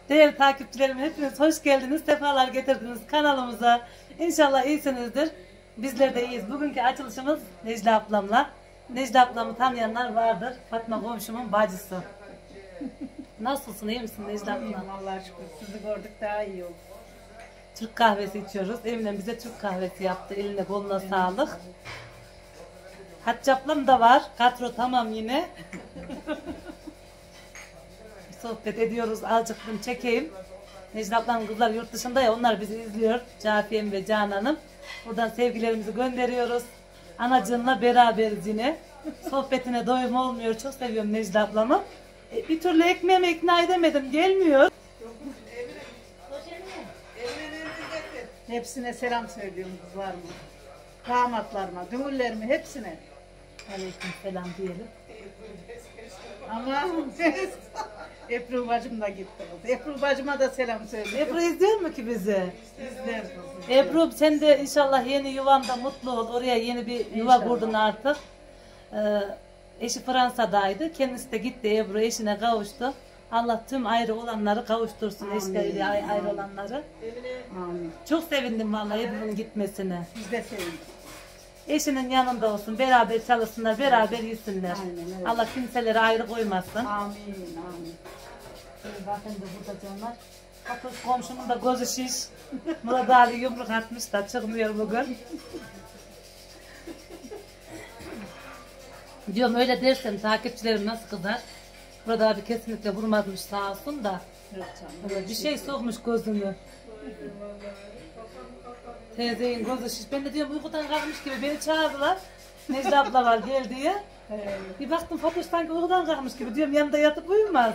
Değerli takipçilerim, hepiniz hoş geldiniz, sefalar getirdiniz kanalımıza. İnşallah iyisinizdir. Bizler de iyiyiz. Bugünkü açılışımız Necla ablamla. Necla ablamı tanıyanlar vardır. Fatma komşumun bacısı. Nasılsın, iyi misin Necla abla? İyiyim Allah'a şükür. Sizi gördük daha iyi oldu. Türk kahvesi içiyoruz. Emine bize Türk kahvesi yaptı. Eline koluna sağlık. Hatice ablam da var. Katro tamam yine. Sohbet ediyoruz. Azıcık çekeyim. Necla ablanın kızlar yurt dışında ya, onlar bizi izliyor. Cafiyem ve Canan'ım. Buradan sevgilerimizi gönderiyoruz. Anacığımla beraberiz yine. Sohbetine doyum olmuyor. Çok seviyorum Necla ablamı. Bir türlü ekmeğime ikna edemedim. Gelmiyor. Hepsine selam söylüyorum kızlarıma. Damatlarıma, dünürlerime hepsine. Aleyküm selam diyelim. Ama Ebru bacım da gitti. Ebru bacıma da selam söylüyorum. Ebru izliyor mu ki bizi? İzler. Ebru sen de inşallah yeni yuvanda mutlu ol. Oraya yeni bir yuva kurdun artık. Eşi Fransa'daydı. Kendisi de gitti, Ebru eşine kavuştu. Allah tüm ayrı olanları kavuştursun, eşleriyle ayrı olanları. Amin. Çok sevindim vallahi Ebru'nun gitmesine. Biz de sevindik. Eşinin yanında olsun, beraber çalışsınlar, beraber yesinler. Aynen öyle. Allah kimseleri ayrı koymasın. Amin, amin. Zaten de burada canlar. Kapış komşumun da gözü şiş. Murat Ali yumruk atmış da çıkmıyor bugün. Diyorum öyle dersen takipçilerim nasıl kızar? Burada abi kesinlikle vurmazmış sağ olsun da. Yok canım. Bir şey sokmuş gözümü. Teyzenin gözü şiş. Ben de diyorum uykudan kalkmış gibi beni çağırdılar. Necla abla var gel diye. Bir baktım Fatoş sanki uykudan kalkmış gibi diyorum, yanında yatıp uyumaz.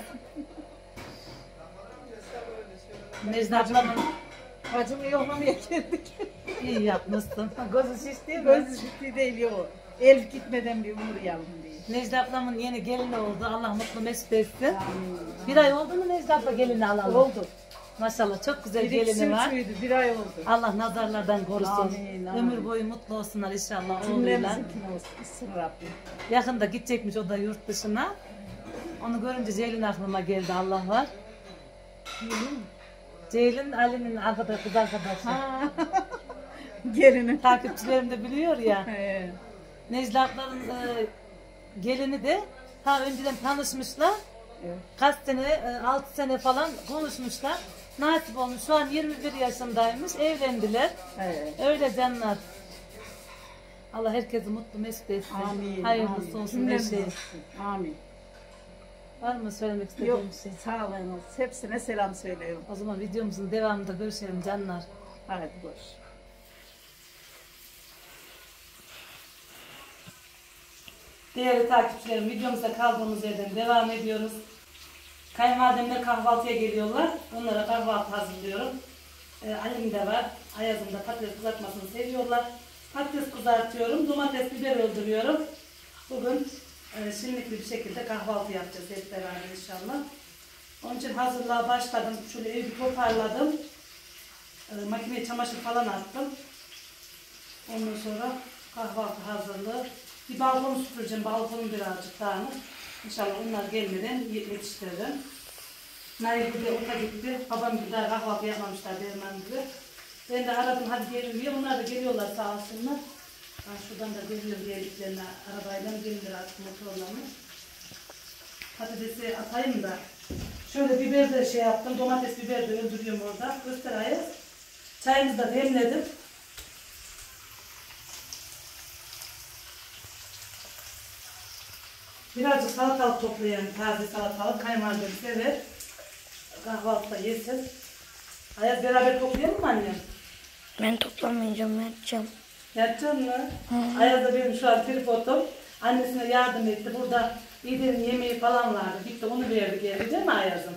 Necla ablamın Bacımı yollamaya geldik. iyi yapmışsın. Gözü şiş değil mi? Gözü ciddi değil yok. Elif gitmeden bir uğrayalım diye. Necla ablamın yeni gelini oldu. Allah mutlu mesut etsin. Amin. Bir ay oldu mu Necla abla gelini alalı? Oldu. Maşallah çok güzel Bir gelini var. bir ay oldu. Allah nazarlardan korusun. Amin, amin. Ömür boyu mutlu olsunlar inşallah. Oğluyla. Cümlemizin olsun Rabbim. Yakında gidecekmiş o da yurt dışına. Onu görünce Ceylin aklıma geldi, Allah var. Ceylin Ali'nin arkadaşı, kız arkadaşı. Gelini. Takipçilerim de biliyor ya. He. Necla ablanın gelini de ta önceden tanışmışlar. Evet. Kaç sene, 6 sene falan konuşmuşlar. Nasip olmuş. Şu an 21 yaşındaymış. Evlendiler. Evet. Öyle canlar. Allah herkesi mutlu mesut etsin. Amin. Hayırlısı amin. olsun her şey. Cümlemiz. Amin. Var mı söylemek Yok, istediğim bir şey? sağ olun. Hepsine selam söylüyorum. O zaman videomuzun devamında görüşelim canlar. Hadi boş. Değerli takipçilerim, videomuza kaldığımız yerden devam ediyoruz. Kayınvalidemler kahvaltıya geliyorlar. Onlara kahvaltı hazırlıyorum. Alim de var. Ayaz'ın da patates kızartmasını seviyorlar. Patates kızartıyorum. Domates, biber öldürüyorum. Bugün şimdilik bir şekilde kahvaltı yapacağız hep beraber inşallah. Onun için hazırlığa başladım. Şöyle evi toparladım. Makineye çamaşır falan attım. Ondan sonra kahvaltı hazırlığı. Bir balkonu süpüreceğim. Balkonum birazcık dağınık. İnşallah onlar gelmeden yetiştiririm. Nail gibi ota gitti. Babam gibi daha kahvaltı yapmamışlar Derman gibi. Ben de aradım hadi gelin diye. Onlar da geliyorlar sağ olsunlar. Ben şuradan da geliyorum diyeliklerine. Arabayla mı gelinir artık motorla mı? Patatesi atayım da. Şöyle biber de şey yaptım. Domates biber de öldürüyorum orada. Göster Ayaz. Çayımızı da demledim. Birazcık salatalık toplayalım, taze salatalık. Kayınvalidem sever. Kahvaltıda yesin. Ayaz beraber toplayalım mı annem? Ben toplamayacağım, yapacağım. Yapacaksın mı? Ayaz da benim şu an tripodum. Annesine yardım etti. Burada İdil'in yemeği falan vardı. Gitti onu verdi geldi değil mi Ayaz'ım?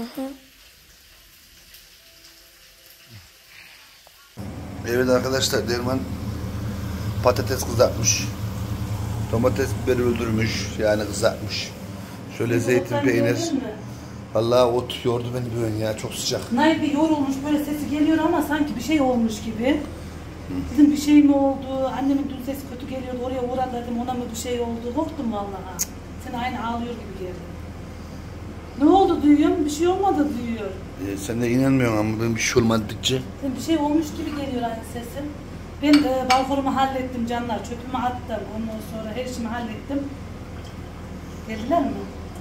Evet arkadaşlar, Derman patates kızartmış. Domates biberi öldürmüş, yani kızartmış. Şöyle zeytin, peynir. Vallahi ot yordu beni böyle ya, çok sıcak. Nail bir yorulmuş, böyle sesi geliyor ama sanki bir şey olmuş gibi. Dedim bir şey mi oldu? Annemin dün sesi kötü geliyordu, oraya uğradı dedim, ona mı bir şey oldu? Korktum vallahi. Sen aynı ağlıyor gibi geldin. Ne oldu duyuyorum, bir şey olmadı diyor. Sen de inanmıyorsun ama ben bir şey olmadı dedikçe. Bir şey olmuş gibi geliyor aynı sesim. Ben balkonumu hallettim canlar, çöpümü attım. Ondan sonra her şeyimi hallettim. Geldiler mi?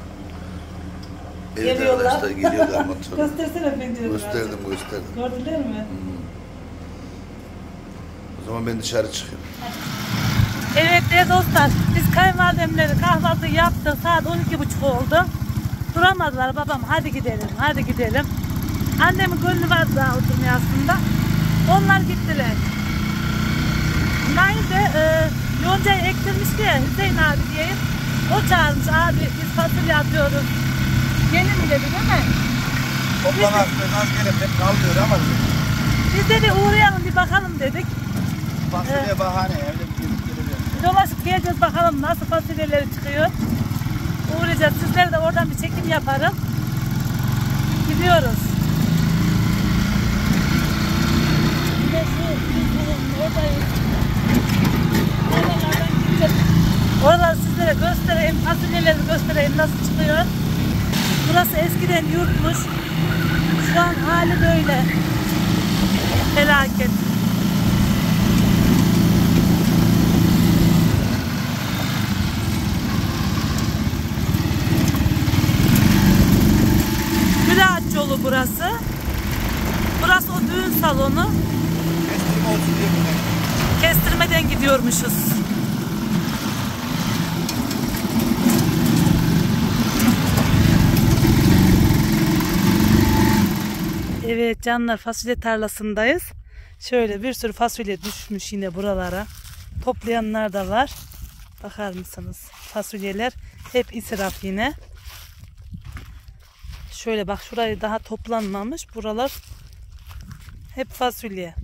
Evet Geliyorlar. arkadaşlar geliyorlar motora. Göstersene pencereyi. Gösterdim. Gördüler mi? O zaman ben dışarı çıkıyorum. Evet değerli dostlar, biz kayınvalidemleri kahvaltı yaptık. Saat 12.30 oldu. Duramadılar babam, hadi gidelim. Annemin gönlü vardı daha oturmaya aslında. Onlar gittiler. Nail de yoncayı ektirmiş ki Hüseyin abi diyeyim. O çağırmış, abi biz fasulye atıyoruz. Gelin mi dedi değil mi? Toplamakta az gelip hep kalmıyor ama. Biz de bir uğrayalım, bir bakalım dedik. Fasulye bahane evde bir gelip geleceğim. Dolaşıp geleceğiz bakalım nasıl fasulyeleri çıkıyor. Uğrayacağız. Sizlere de oradan bir çekim yaparım. Gidiyoruz. Bir de şu oradayız. Oralardan gideceğiz. Oraları sizlere göstereyim. Fasulyeleri göstereyim nasıl çıkıyor. Burası eskiden yurtmuş. Şu an hali böyle. Felaket. Gülaç yolu burası. Burası o düğün salonu. Kestirme olsun diye mi? Kestirmeden gidiyormuşuz. Evet canlar, fasulye tarlasındayız. Şöyle bir sürü fasulye düşmüş yine buralara. Toplayanlar da var. Bakar mısınız? Fasulyeler hep israf yine. Şöyle bak, şurayı daha toplanmamış. Buralar hep fasulye.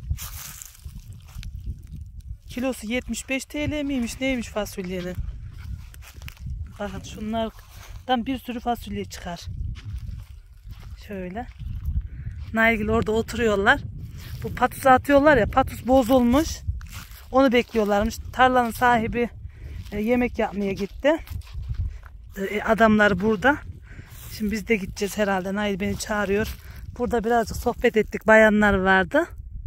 Kilosu 75 TL miymiş neymiş fasulyenin? Bakın şunlardan bir sürü fasulye çıkar. Şöyle. Nailgil orada oturuyorlar. Bu patusu atıyorlar ya, patus bozulmuş. Onu bekliyorlarmış. Tarlanın sahibi yemek yapmaya gitti. Adamlar burada. Şimdi biz de gideceğiz herhalde. Nail beni çağırıyor. Burada birazcık sohbet ettik. Bayanlar vardı.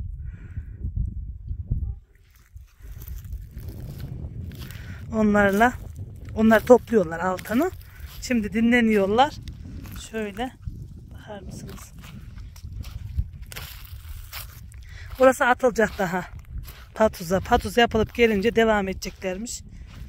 Onlar topluyorlar altını. Şimdi dinleniyorlar. Şöyle bakar mısınız? Burası atılacak daha. Patuz yapılıp gelince devam edeceklermiş.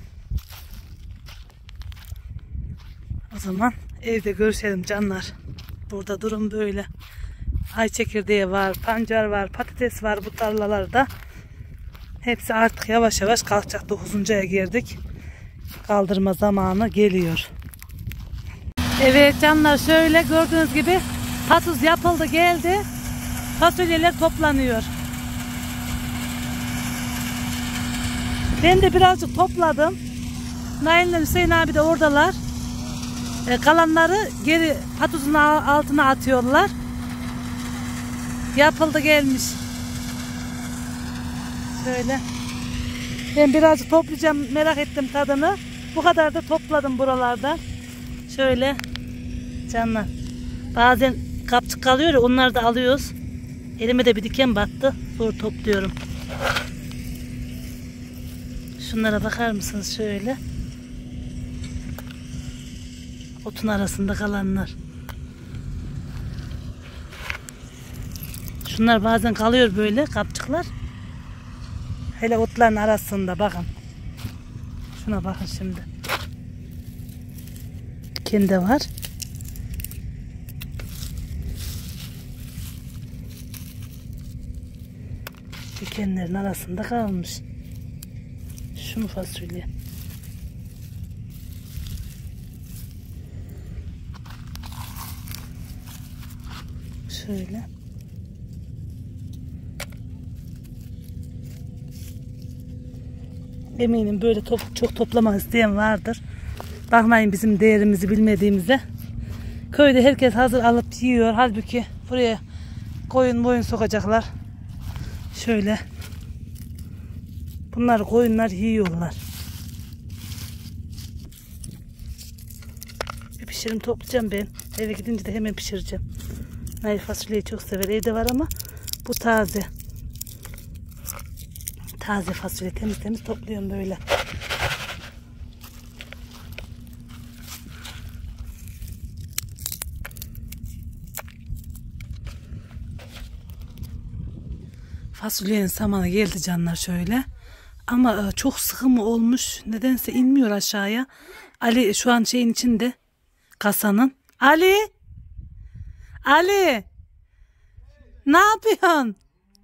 O zaman evde görüşelim canlar. Burada durum böyle. Ay çekirdeği var, pancar var, patates var bu tarlalarda. Hepsi artık yavaş yavaş kalkacak. 9. aya girdik. Kaldırma zamanı geliyor. Evet canlar, şöyle gördüğünüz gibi patuz yapıldı geldi. Fasulyeler toplanıyor. Ben de birazcık topladım. Nail ile Hüseyin abi de oradalar. Kalanları geri patuzun altına atıyorlar. Yapıldı gelmiş. Şöyle. Ben birazcık toplayacağım, merak ettim tadını. Bu kadar da topladım buralarda. Şöyle canlar. Bazen kapçık kalıyor ya, onları da alıyoruz. Elime de bir diken battı. Zor topluyorum. Şunlara bakar mısınız şöyle? Otun arasında kalanlar. Şunlar bazen kalıyor böyle kapçıklar. Hele otların arasında bakın. Şuna bakın şimdi. Diken de var. Dikenlerin arasında kalmış. Şu mu fasulye? Şöyle. Eminim böyle çok toplamak isteyen vardır. Bakmayın bizim değerimizi bilmediğimize. Köyde herkes hazır alıp yiyor. Halbuki buraya koyun sokacaklar. Şöyle. Bunlar koyunlar yiyorlar. Bir pişirim toplayacağım ben. Eve gidince de hemen pişireceğim. Nail fasulyeyi çok sever. Evde var ama bu taze. Taze fasulye temiz temiz topluyorum böyle. Fasulyenin samanı geldi canlar şöyle. Ama çok sıkı mı olmuş? Nedense inmiyor aşağıya. Ali şu an şeyin içinde. Kasanın. Ali! Ali! Ne yapıyorsun?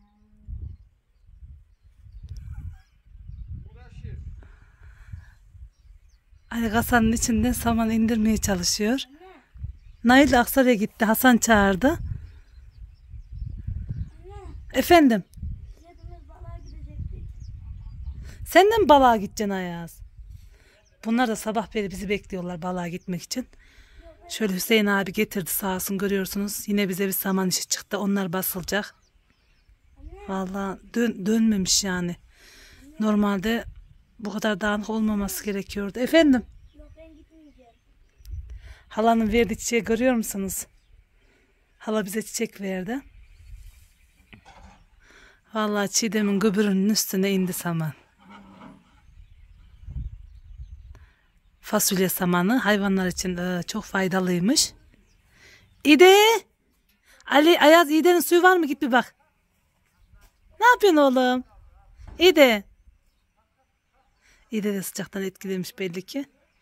Ali kasanın içinden saman indirmeye çalışıyor. Nail de Aksaray'a gitti. Hasan çağırdı. Efendim? Sen de mi balığa gideceksin Ayaz? Bunlar da sabah beri bizi bekliyorlar balığa gitmek için. Şöyle Hüseyin abi getirdi sağ olsun görüyorsunuz. Yine bize bir saman işi çıktı. Onlar basılacak. Vallahi dönmemiş yani. Normalde bu kadar dağınık olmaması gerekiyordu. Efendim? Yok ben gitmeyeceğim. Halanın verdiği çiçeği görüyor musunuz? Hala bize çiçek verdi. Vallahi Çiğdem'in gübürünün üstüne indi saman. Fasulye samanı hayvanlar için çok faydalıymış. İde! Ali, Ayaz, İde'nin suyu var mı? Git bir bak. Ne yapıyorsun oğlum? İde! İde de sıcaktan etkilemiş belli ki.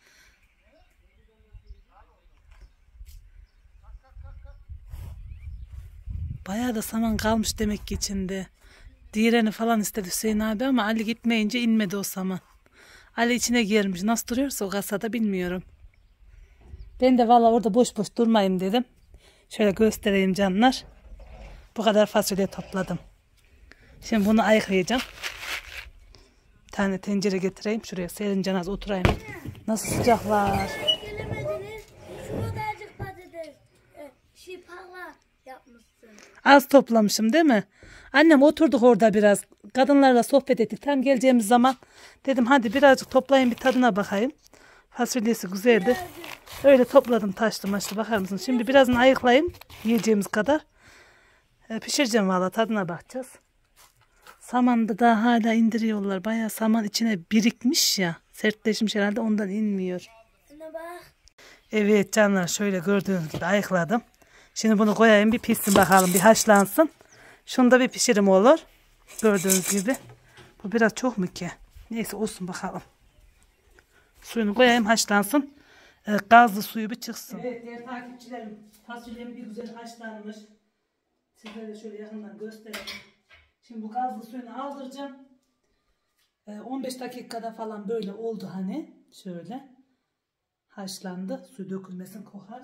Bayağı da saman kalmış demek ki içinde. Diğerini falan istedi Hüseyin abi ama Ali gitmeyince inmedi o saman. Ali içine girmiş. Nasıl duruyorsa o kasada bilmiyorum. Ben de valla orada boş boş durmayayım dedim. Şöyle göstereyim canlar. Bu kadar fasulye topladım. Şimdi bunu ayıklayacağım. Bir tane tencere getireyim. Şuraya serince az oturayım. Nasıl sıcaklar. Gelemediniz. Şu kadarcık patates. Parla yapmışsın. Az toplamışım değil mi? Annem oturduk orada biraz. Kadınlarla sohbet ettik. Tam geleceğimiz zaman dedim hadi birazcık toplayın bir tadına bakayım. Fasulyesi güzeldi. Öyle topladım taşlı maçlı bakar mısın? Şimdi birazını ayıklayayım yiyeceğimiz kadar. Pişireceğim valla tadına bakacağız. Samanı da hala indiriyorlar. Bayağı saman içine birikmiş ya. Sertleşmiş herhalde ondan inmiyor. Anne bak. Evet canlar şöyle gördüğünüz gibi ayıkladım. Şimdi bunu koyayım bir pişsin bakalım bir haşlansın. Şunda bir pişirim olur. Gördüğünüz gibi. Bu biraz çok mu ki? Neyse olsun bakalım. Suyunu koyayım haşlansın. Gazlı suyu bir çıksın. Evet değerli takipçilerim. Fasulyem bir güzel haşlanmış. Sizlere de şöyle yakından göstereyim. Şimdi bu gazlı suyunu aldıracağım. 15 dakikada falan böyle oldu hani. Şöyle. Haşlandı. Su dökülmesin kokar.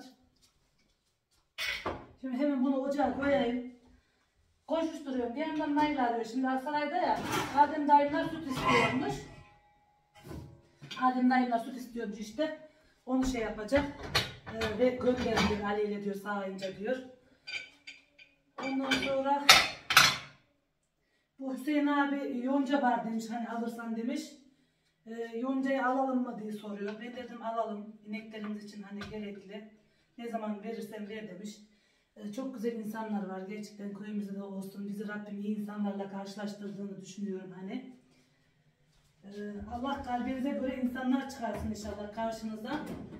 Şimdi hemen bunu ocağa koyayım. Koşuşturuyorum. Bir yandan Nail arıyor. Şimdi Aksaray'da ya. Adem dayımlar süt istiyormuş. Adem dayımlar süt istiyormuş işte. Onu şey yapacak. Ve gönderin diyor. Ali ile diyor sağlayınca diyor. Ondan sonra bu Hüseyin abi yonca var demiş. Hani alırsan demiş. Yoncayı alalım mı diye soruyor. Ben dedim alalım. İneklerimiz için hani gerekli. Ne zaman verirsen ver demiş. Çok güzel insanlar var gerçekten köyümüzde de olsun. Bizi Rabbim iyi insanlarla karşılaştırdığını düşünüyorum hani. Allah kalbinize göre insanlar çıkarsın inşallah karşınıza.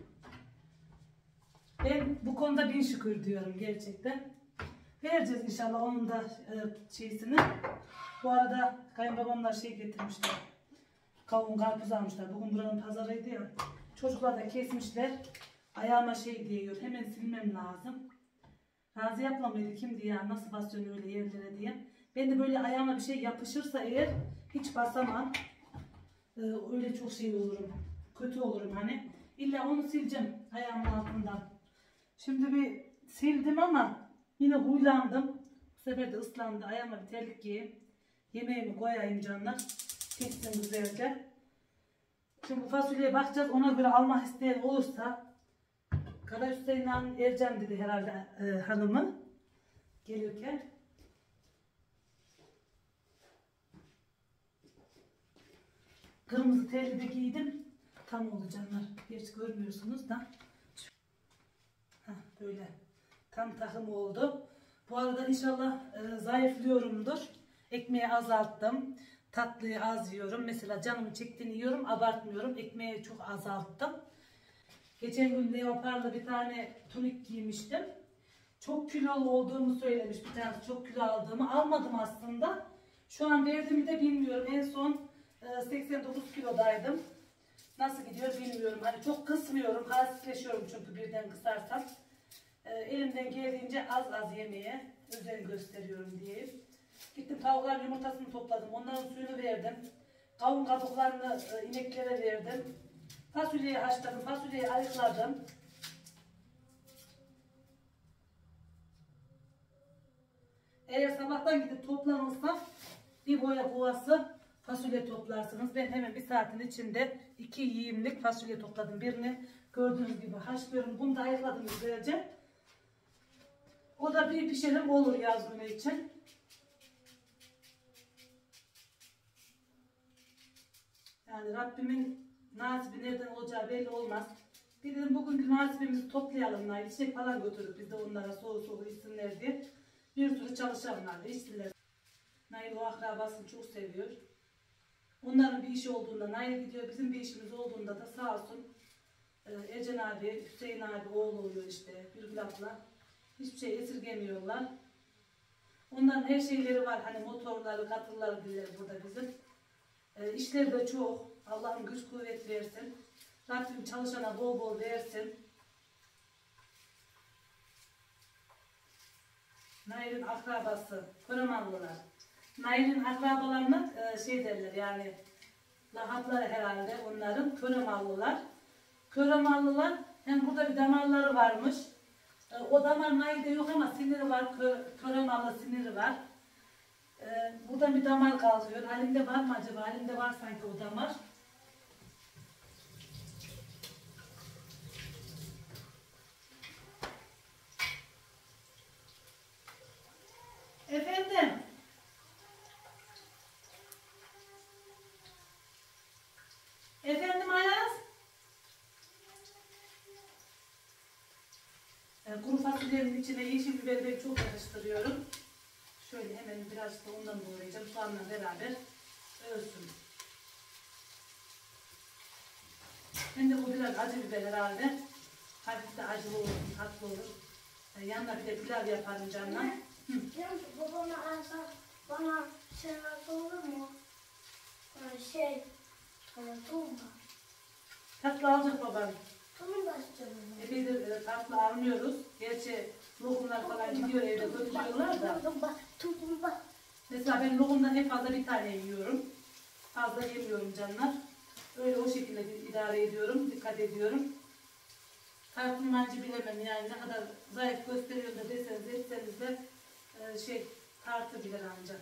Ben bu konuda bin şükür diyorum gerçekten. Vereceğiz inşallah onun da şeysini. Bu arada kayınbabamlar şey getirmişler. Kavun karpuz almışlar. Bugün buranın pazarıydı ya. Çocuklar da kesmişler. Ayağıma şey diyor. Hemen silmem lazım. Razi yapmamaydı kimdi ya nasıl basıyorsun öyle yerlere diye. Ben de böyle ayağıma bir şey yapışırsa eğer hiç basamam. Öyle çok şey olurum. Kötü olurum hani. İlla onu sileceğim ayağımın altından. Şimdi bir sildim ama yine huylandım. Bu sefer de ıslandı. Ayağıma bir terlik giyeyim. Yemeğimi koyayım canlar. Pişsin güzelce. Şimdi bu fasulyeye bakacağız. Ona göre almak isteyen olursa Kara Hüseyin Ercan dedi herhalde hanımı gelirken. Kırmızı terli de giydim. Tam oldu canlar. Gerçi görmüyorsunuz da. Heh. böyle tam takım oldu. Bu arada inşallah zayıflıyorumdur. Ekmeği azalttım. Tatlıyı az yiyorum. Mesela canımı çektiğini yiyorum. Abartmıyorum. Ekmeği çok azalttım. Geçen gün leoparlı bir tane tunik giymiştim. Çok kilolu olduğumu söylemiş bir tanesi. Çok kilo aldığımı. Almadım aslında. Şu an verdiğimi de bilmiyorum. En son 89 kilodaydım. Nasıl gidiyor bilmiyorum. Hani çok kısmıyorum. Halsizleşiyorum çünkü birden kısarsam. Elimden geldiğince az az yemeye özen gösteriyorum diyeyim. Gittim tavukların yumurtasını topladım. Onların suyunu verdim. Kavun kabuklarını ineklere verdim. Fasulyeyi haşladım. Fasulyeyi ayıkladım. Eğer sabahtan gidip toplanırsa bir boya kovası fasulye toplarsınız. Ben hemen bir saatin içinde 2 yiyimlik fasulye topladım. Birini gördüğünüz gibi haşlıyorum. Bunu da ayıkladım güzelce. O da bir pişirim olur yaz günü için. Yani Rabbimin nasibi nereden olacağı belli olmaz. Dedim bugünkü nasibimizi toplayalım. İçecek falan götürdük biz de onlara soğuk soğuk içsinler diye. Bir sürü çalışanlar da içtiler. Nail o akrabasını çok seviyor. Onların bir işi olduğunda Nail gidiyor. Bizim bir işimiz olduğunda da sağ olsun Ecen abi, Hüseyin abi oğlu oluyor işte. Birgül abla. Hiçbir şey esirgemiyorlar. Onların her şeyleri var. Hani motorları, katırları diyorlar burada bizim. İşleri de çok. Allah'ım güç kuvvet versin. Rabbim çalışana bol bol versin. Nail'in akrabası, Köromanlılar. Nail'in akrabalarına şey derler yani lahapları herhalde onların Köromanlılar. Köromanlılar hem burada bir damarları varmış. O damar Nail'de yok ama siniri var. Köromanlı siniri var. Buradan bir damar kalkıyor. Halimde var mı acaba? Halimde var sanki o damar. Efendim. Efendim Ayaz. Kuru fasulyenin içine yeşil biberi ben çok karıştırıyorum. Şöyle hemen biraz da ondan doğrayacağım. Soğanla beraber ölsün. Hem de bu biraz acı biber herhalde. Hafif de acılı olur, tatlı olur. Yanına bir de pilav yaparım canına. Babama alsa bana şey olur mu? Tulumba. Tatlı alacak babam. Tulumba istiyorum. Epeydir tatlı almıyoruz. Gerçi lokumlar falan gidiyor evde götürüyorlar da. Tulumba. Mesela ben lokumdan en fazla bir tane yiyorum. Fazla yemiyorum canlar. Öyle o şekilde idare ediyorum, dikkat ediyorum. Tartılmancı bilemem yani ne kadar zayıf gösteriyor da deseniz etseniz de tartı bilir ancak.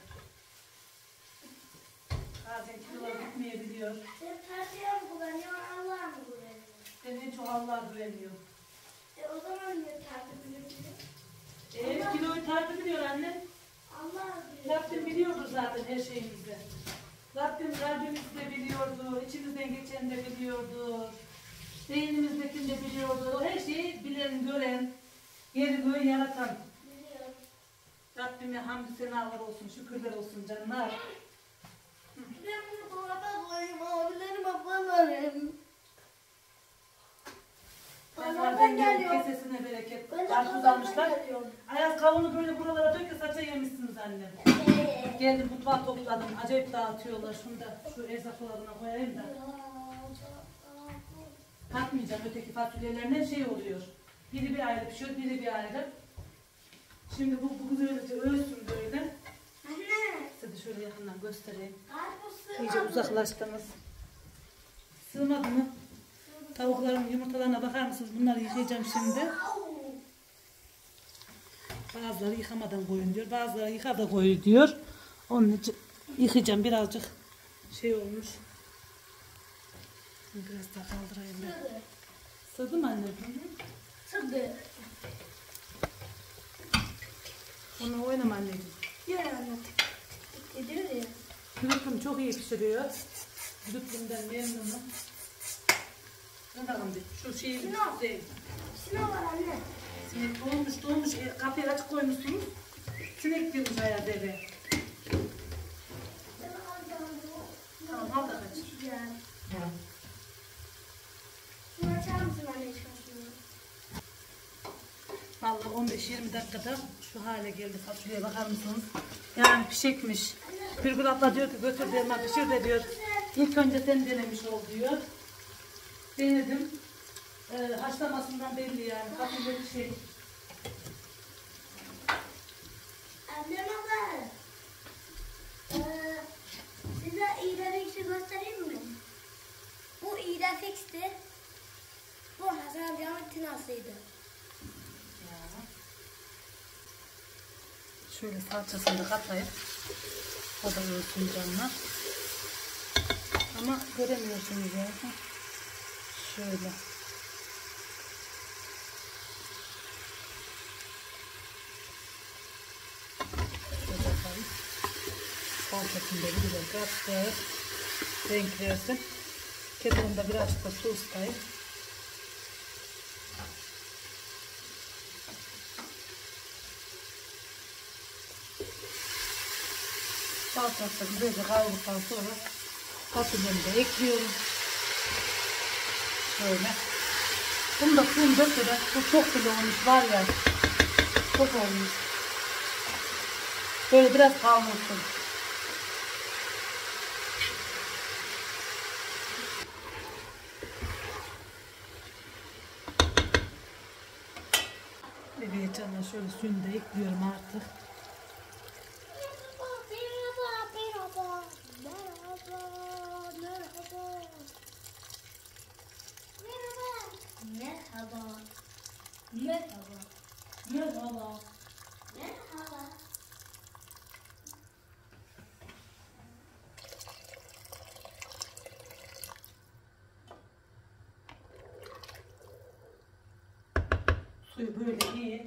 Bazen kilolar gitmeyebiliyor. Sen tartıya mı kullanıyorsun, Allah'a mı kullanıyorsun? Ben en çok Allah'a güveniyorum. O zaman niye tartı biliyorsun? Kiloyu tartı biliyor anne. Allah'a biliyor. Rabbim biliyordur zaten her şeyimizi. Rabbimiz de biliyordur, içimizden geçen de biliyordur. Beynimizdekini de biliyordur. Her şeyi bilen, gören, yeri göğü yaratan. Biliyorum. Rabbime hamdü senalar olsun, şükürler olsun canlar. Ben bunu dolaba koyayım, abilerim, ablalarım. Pazardan gelip kesesine bereket. Ben de Karpuz pazardan almışlar. geliyorum. Ayaz kavunu böyle buralara dök ki saça yemişsiniz annem. Geldim mutfağa topladım. Acayip dağıtıyorlar. Şunu da şu erzaklarına koyayım da. Katmayacağım öteki fasulyelerine şey oluyor. Biri bir ayrı pişiyor, biri bir ayrı. Şimdi bu güzelce ölsün böyle. Anne, Size şöyle yakından göstereyim. karpuz İyice sığmadı. uzaklaştınız. Sığmadı mı? Tavukların yumurtalarına bakar mısınız? Bunları yıkayacağım şimdi. Bazıları yıkamadan koyun diyor. Bazıları yıka da koy diyor. Onun için yıkayacağım birazcık şey olmuş. Biraz daha kaldırayım ben. Sığdı mı anne? Sığdı. Onu oynama anneciğim. Yani. Gidiyor ya. Gülüpüm çok iyi pişiriyor. Gülüpümden memnunum. Ne bakalım bir. Şu şeyi Sinan. değil. Sinan var anne. Sinek doğmuş. Kapıyı açık koymuşsunuz. Sinek girmiş Ayaz eve. Tamam al da kaç. Güzel. Şunu açar mısın anne çıkartıyor? Vallahi 15-20 dakikada şu hale geldi fasulyeye bakar mısınız? Yani pişekmiş. Birgül abla diyor ki götür Derman pişir de diyor. İlk önce sen denemiş ol diyor. Denedim. Haşlamasından belli yani. Fasulye pişek. Annem abla. Size iğne fix'i göstereyim mi? Bu iğne fix'ti. Bu Hasan amcamın tinasıydı. Şöyle salçasını da katlayıp o da ölsün canlar. Ama göremiyorsunuz ya. Şöyle. Şöyle yapalım. Salçasını da güzel katlayıp renk versin. Kettle'ımda birazcık da su ısıtayım. Salçası güzelce kavurduktan sonra fasulyemi de ekliyorum. Şöyle. Bunu da suyunu döküyorum. Bu çok bile olmuş var ya. Çok olmuş. Böyle biraz kavrulsun. Evet canım şöyle suyunu da ekliyorum artık. Merhaba. Suyu böyle iyi.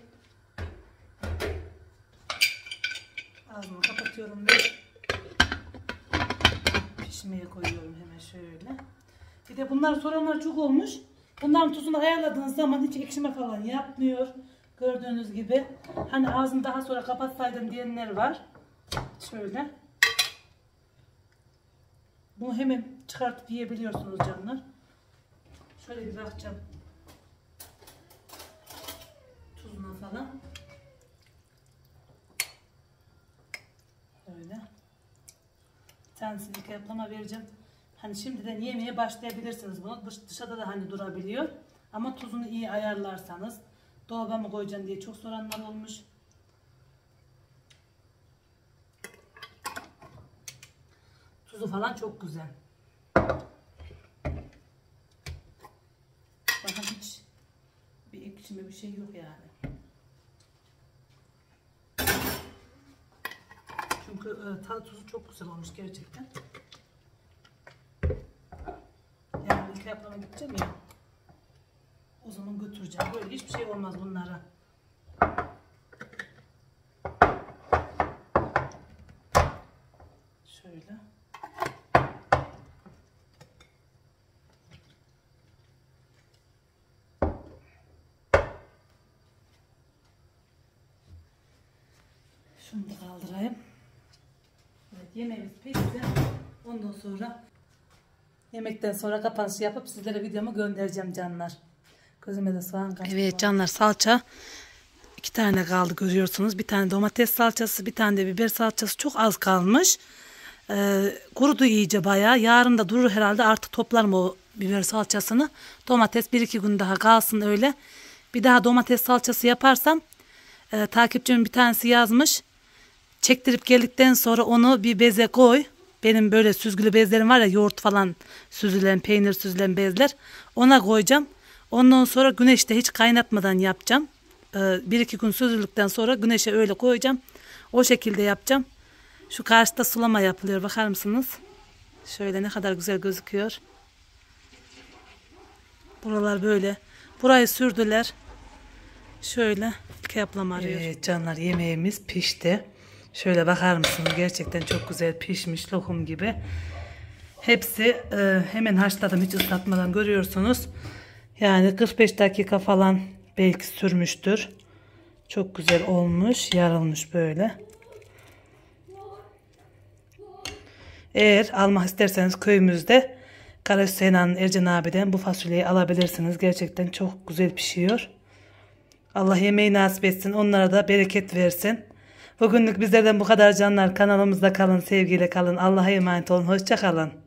Ağzımı kapatıyorum ve pişmeye koyuyorum hemen şöyle. Bir de bunlar soranlar çok olmuş. Bunların tuzunu ayarladığınız zaman hiç ekşime falan yapmıyor. Gördüğünüz gibi. Hani ağzını daha sonra kapatsaydın diyenler var. Şöyle. Bunu hemen çıkartıp yiyebiliyorsunuz canlar. Şöyle bir bakacağım. Tuzuna falan. Öyle. Bir tanesini kaplama vereceğim. Hani şimdiden yemeye başlayabilirsiniz bunu. Dışarıda da hani durabiliyor. Ama tuzunu iyi ayarlarsanız. Dolaba mı koyacaksın diye çok soranlar olmuş. Tuzu falan çok güzel. Bakın hiç bir ekşime bir şey yok yani. Çünkü tadı tuzu çok güzel olmuş gerçekten. Yani ilk yapmama gideceğim ya. O zaman götüreceğim. Böyle hiçbir şey olmaz bunlara. Şöyle. Şunu da kaldırayım. Evet, yemeğimiz pişti. Ondan sonra yemekten sonra kapanışı yapıp sizlere videomu göndereceğim canlar. Gözüme de soğan kaçtı. Evet canlar, salça 2 tane kaldı görüyorsunuz. Bir tane domates salçası, bir tane de biber salçası, çok az kalmış. Kurudu iyice bayağı. Yarın da durur herhalde, artık toplarım o biber salçasını. Domates 1-2 gün daha kalsın öyle. Bir daha domates salçası yaparsam takipçimin bir tanesi yazmış. Çektirip geldikten sonra onu bir beze koy. Benim böyle süzgülü bezlerim var ya, yoğurt falan süzülen, peynir süzülen bezler. Ona koyacağım. Ondan sonra güneşte hiç kaynatmadan yapacağım. 1-2 gün süzüldükten sonra güneşe öyle koyacağım. O şekilde yapacağım. Şu karşıda sulama yapılıyor. Bakar mısınız? Şöyle ne kadar güzel gözüküyor. Buralar böyle. Burayı sürdüler. Şöyle kıyaplam arıyor. Evet canlar, yemeğimiz pişti. Şöyle bakar mısınız? Gerçekten çok güzel pişmiş, lokum gibi. Hepsi hemen haşladım, hiç ıslatmadan, görüyorsunuz. Yani 45 dakika falan Belki sürmüştür. Çok güzel olmuş. Yarılmış böyle. Eğer almak isterseniz köyümüzde Kara Hüseyin Han'ın Ercan abiden bu fasulyeyi alabilirsiniz. Gerçekten çok güzel pişiyor. Allah yemeği nasip etsin. Onlara da bereket versin. Bugünlük bizlerden bu kadar canlar. Kanalımızda kalın. Sevgiyle kalın. Allah'a emanet olun. Hoşça kalın.